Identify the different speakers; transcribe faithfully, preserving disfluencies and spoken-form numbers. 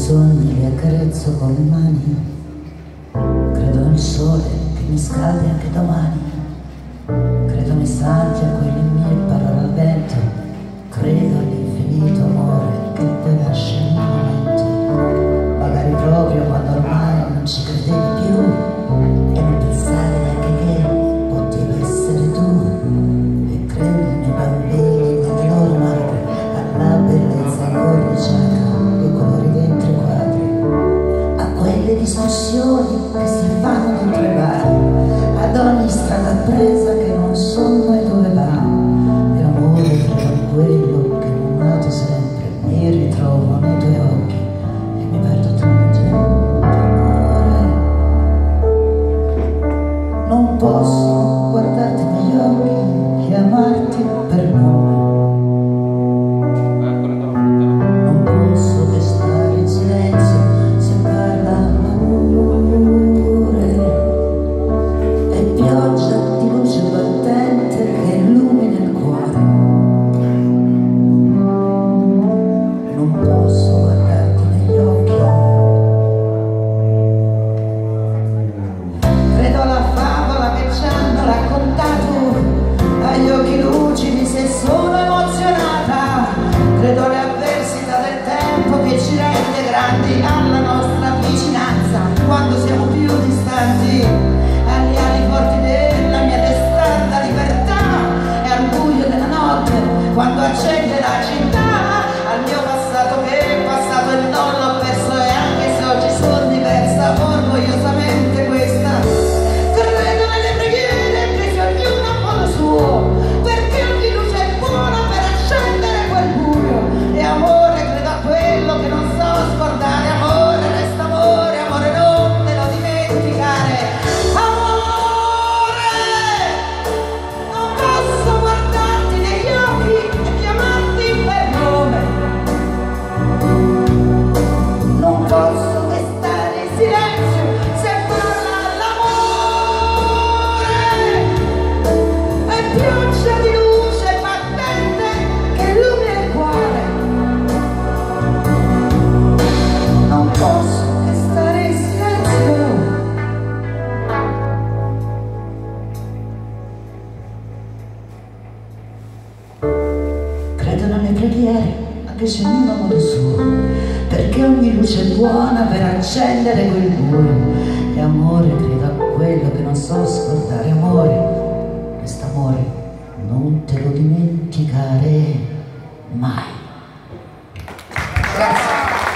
Speaker 1: sogni li accarezzo con le mani, credo nel sole che mi scaldi anche domani, credo nei santi a quelle mille parole al vento, credo all'infinito amore che poi nasce in un momento, magari proprio quando ormai non ci credevi più e non pensavi neanche che potevi essere tu, e credi nei bambini, nelle loro madri, alla bellezza incorniciata dei colori dentro i quadri, a quelle discussioni che si fanno dentro i bar, ad ogni strada presa che non so mai dove va, e amore credo in quello che non noto sempre, mi ritrovo nei tuoi occhi e mi perdo tra la gente. Amore, non posso guardarti negli occhi, chiamarti per nome, non posso che stare in silenzio se parla l'amore, e pioggia di luce battente che illumina il cuore, non posso guardarti negli occhi, credo alla favola che ci hanno raccontato, agli occhi lucidi se sono emozionata, credo alle avversità del tempo che ci rende grandi, alla nostra vicinanza quando siamo più distanti, agli ali forti della mia testarda libertà e al buio della notte quando accende la città, al mio passato che è passato e non l'ho perso, e anche se oggi sono diversa orgogliosamente questa, credo nelle preghiere che sia ognuno a modo suo, perché ogni luce è buona per accendere quel buio, e amore credo a quello che non so scordare, amore resta amore, amore non te lo dimenticare, amore non posso guardarti negli occhi e chiamarti per nome, non posso che stare in silenzio se parla l'amore, e pioggia di luce battente che illumina il cuore, non posso che stare in silenzio. Credo nelle preghiere, anche se ognuno a modo suo, perché ogni luce è buona per accendere quel buio, e amore credo a quello che non so scordare, amore, questo amore non te lo dimenticare mai.